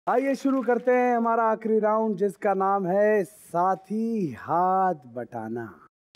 आइए शुरू करते हैं हमारा आखिरी राउंड, जिसका नाम है साथी हाथ बटाना।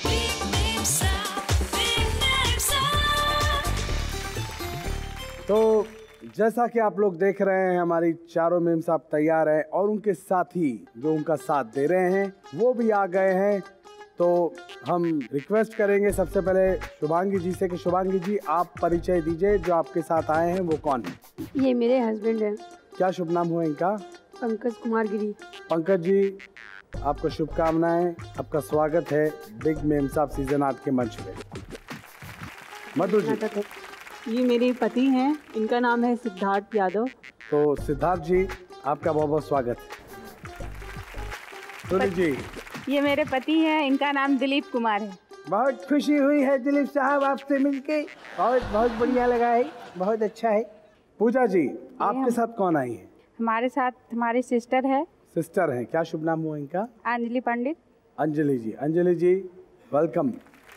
तो जैसा कि आप लोग देख रहे हैं, हमारी चारों मेम साहब तैयार हैं और उनके साथी जो उनका साथ दे रहे हैं वो भी आ गए हैं। तो हम रिक्वेस्ट करेंगे सबसे पहले शुभांगी जी से कि शुभांगी जी आप परिचय दीजिए, जो आपके साथ आए हैं वो कौन है? ये मेरे हस्बैंड हैं। क्या शुभ नाम हुआ इनका? पंकज कुमार गिरी। पंकज जी आपको शुभकामनाएं, आपका स्वागत है बिग मेम साहब सीजन 8 के मंच पे। मधु जी, ये मेरे पति हैं, इनका नाम है सिद्धार्थ यादव। तो सिद्धार्थ जी आपका बहुत बहुत स्वागत है। सुनील जी, ये मेरे पति हैं, इनका नाम दिलीप कुमार है। बहुत खुशी हुई है दिलीप साहब आपसे मिलके, बहुत बहुत बढ़िया लगा है, बहुत अच्छा है। पूजा जी आपके साथ कौन आई है? हमारे साथ हमारी सिस्टर है। सिस्टर हैं, क्या शुभ नाम हुआ इनका? अंजलि पंडित। अंजलि जी, अंजलि जी वेलकम।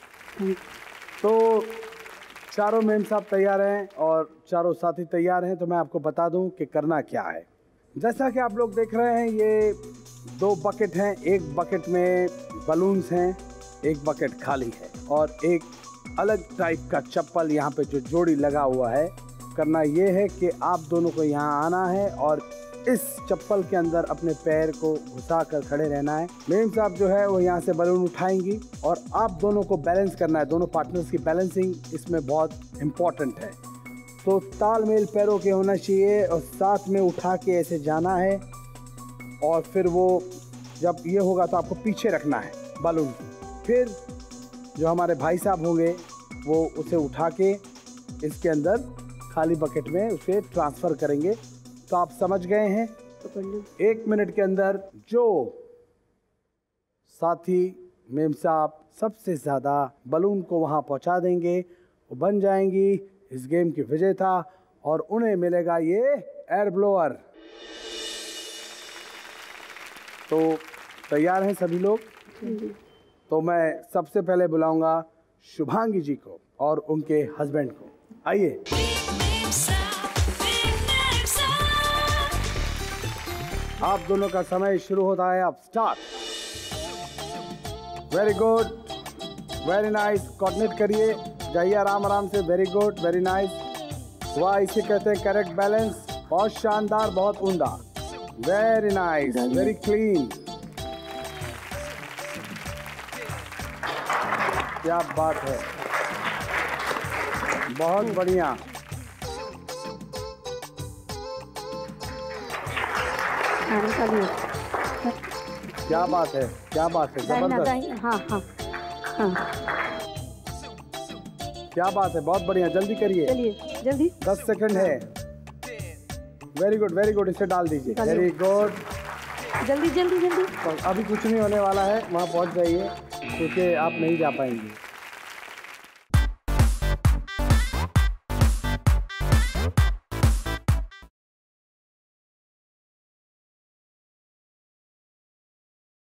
तो चारों मेम साहब तैयार हैं और चारों साथी तैयार हैं, तो मैं आपको बता दूं कि करना क्या है। जैसा कि आप लोग देख रहे हैं, ये 2 बकेट हैं। एक बकेट में बलून्स हैं, एक बकेट खाली है और एक अलग टाइप का चप्पल यहाँ पे जो जोड़ी लगा हुआ है। करना ये है कि आप दोनों को यहाँ आना है और इस चप्पल के अंदर अपने पैर को घुसा कर खड़े रहना है। मेम साहब जो है वो यहाँ से बलून उठाएंगी और आप दोनों को बैलेंस करना है। दोनों पार्टनर्स की बैलेंसिंग इसमें बहुत इम्पोर्टेंट है। तो तालमेल पैरों के होना चाहिए और साथ में उठा के ऐसे जाना है और फिर वो जब ये होगा तो आपको पीछे रखना है बलून। फिर जो हमारे भाई साहब होंगे वो उसे उठा के इसके अंदर खाली बकेट में उसे ट्रांसफ़र करेंगे। तो आप समझ गए हैं। 1 मिनट के अंदर जो साथी मेम साहब सबसे ज़्यादा बलून को वहाँ पहुँचा देंगे वो बन जाएंगी इस गेम की विजेता और उन्हें मिलेगा ये एयर ब्लोअर। तो तैयार हैं सभी लोग? तो मैं सबसे पहले बुलाऊंगा शुभांगी जी को और उनके हस्बैंड को। आइए। आप दोनों का समय शुरू होता है, अब start. Very good, very nice. Coordinate करिए, जाइए आराम आराम से। Very good, very nice. वाह, इसे कहते हैं करेक्ट बैलेंस। बहुत शानदार, बहुत उम्दा। Very nice, very clean. क्या बात है, बहुत बढ़िया। क्या बात है, क्या बात है, जबरदस्त। हाँ हाँ हाँ, क्या बात है, बहुत बढ़िया। जल्दी करिए, चलिए जल्दी। 10 सेकंड है। Very good, very good. इसे डाल दीजिए। वेरी गुड, जल्दी जल्दी जल्दी। तो अभी कुछ नहीं होने वाला है, वहाँ पहुँच जाइए क्योंकि आप नहीं जा पाएंगे।